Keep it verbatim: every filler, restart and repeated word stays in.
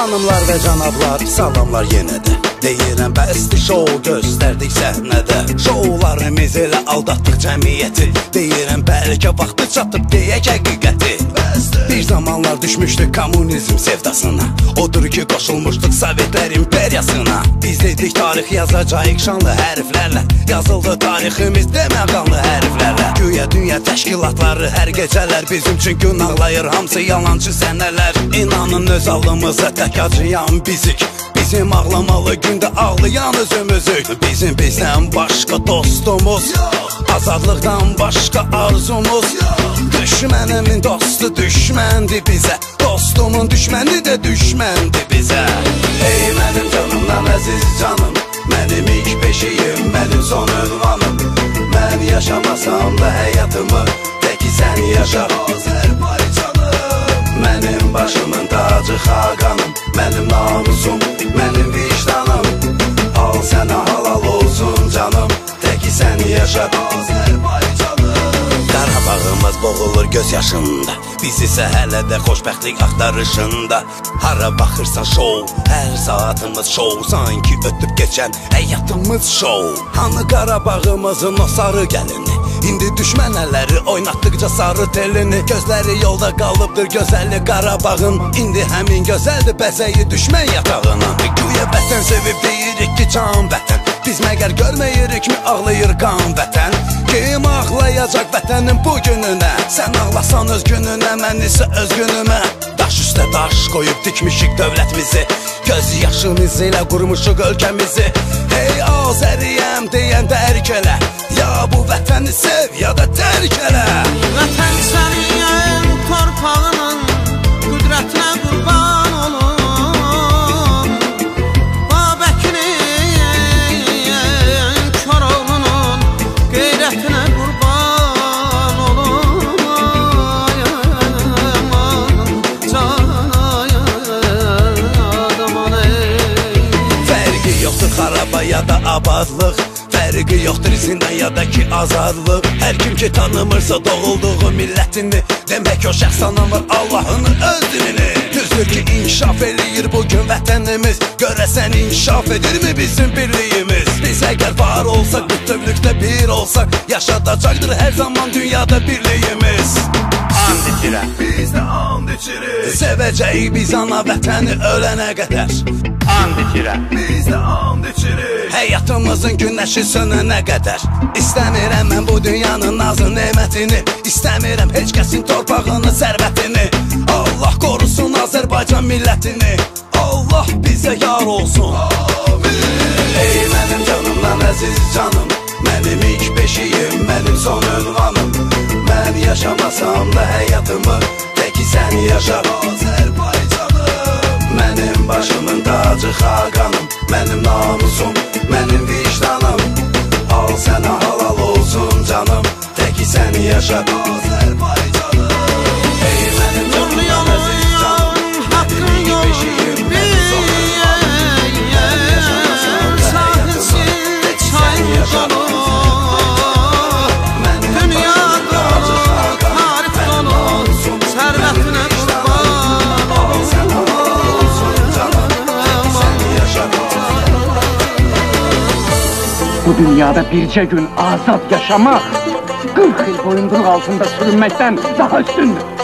Xanımlar və cənablar, salamlar yenə də. Deyirəm bəsdir şou göstərdik səhnədə. Şoularımız elə aldatdıq cəmiyyəti. Deyirəm bəlkə vaxtı çatıb deyək həqiqəti. Bir zamanlar düşmüşdük kommunizm sevdasına. Odur ki qoşulmuşduq Sovetlər imperiyasına. Biz dedik tarix yazacağıq şanlı hərflərlə. Yazıldı tariximiz demə qanlı hərflərlə. Güya dünya təşkilatları hər gecələr bizim üçün gün ağlayır, hamısı yalancı sənələr. İnanın öz alımıza tək acıyan bizik. Bizim ağlamalı gündə ağlayan özümüzük. Bizim bizdən başqa dostumuz yox, azadlıqdan başqa arzumuz yox. Düşmənimin dostu düşməndir bizə, dostumun düşməni də düşməndir bizə. Ey mənim canımdan əziz canım, mənim ilk beşiyim, mənim son ünvanım. Mən yaşamasam da həyatımı tək sən yaşa Azərbaycanım. Mənim başımın tacı xaqanım, mənim namusum, mənim vicdanım. Al sənə halal olsun canım, tək sən yaşa Azərbaycanım. Qarabağımız boğulur göz yaşında, biz isə hələ də xoşbəxtlik axtarışında. Hara baxırsan şou, hər saatımız şou, sanki ötüb keçən həyatımız şou. Hanı Qarabağımızın o sarı gəlini, İndi düşmən əlləri oynatdıqca sarı telini. Gözləri yolda qalıbdır gözəlli Qarabağın, İndi həmin gözəldir bəzəyi düşmən yatağına. Güya vətən sevib deyirik ki can vətən, biz məgər görməyirik mi ağlayır qan vətən. Kim ağlayacaq vətənin bu gününə, sən ağlasan öz gününə, mən isə öz günümə. Daş üstə daş qoyub dikmişik dövlətimizi, göz yaşımız ilə qurmuşuq ölkəmizi. Hey Azəriyəm deyəndə ərk elə, ya bu vətəni sev ya da tərk elə. Vətən səniyəm torpağının qüdrətinə qurban olun. Babəkinin Koroğlunun qeyrətinə qurban olun. Fərqi yoxdur xaraba ya da abadlıq, fərqi yoxdur zindan ya da ki azadlıq. Hər kim ki tanımırsa doğulduğu millətini, demək o şəxs anamır Allahın öz dinini. Düzdür ki inkişaf eləyir bugün vətənimiz, görəsən inkişaf edirmi bizim birliyimiz? Biz əgər var olsaq, bütövlükdə bir olsaq, yaşadacaqdır hər zaman dünyada birliyimiz. And içirəm, biz də and içirik, sevəcəyik biz ana vətəni ölənə qədər. And içirəm, biz də and içirik, həyatımızın günəşi sönənə qədər. İstəmirəm mən bu dünyanın nazı nemətini, İstəmirəm heç kəsin torpağını, sərvətini. Allah qorusun Azərbaycan millətini, Allah bizə yar olsun. Ey mənim canımdan əziz canım, mənim ilk beşiyim, mənim son ünvanım. Mən yaşamasam da həyatımı tək sən yaşa Azərbaycanım. Mənim başımın tacı xaqanım, mənim namusum, mənim vicdanım. Al sənə halal olsun canım, tək sən yaşa Azərbaycanım. Ey mənim canımdan əziz canım, mənim ilk beşiyim, mənim son ünvanım. Mən yaşamasam da həyatımı tək sən yaşa Bu dünyada bircə gün azad yaşamaq qırx il boyunduruq altında sürünməkdən daha üstündür.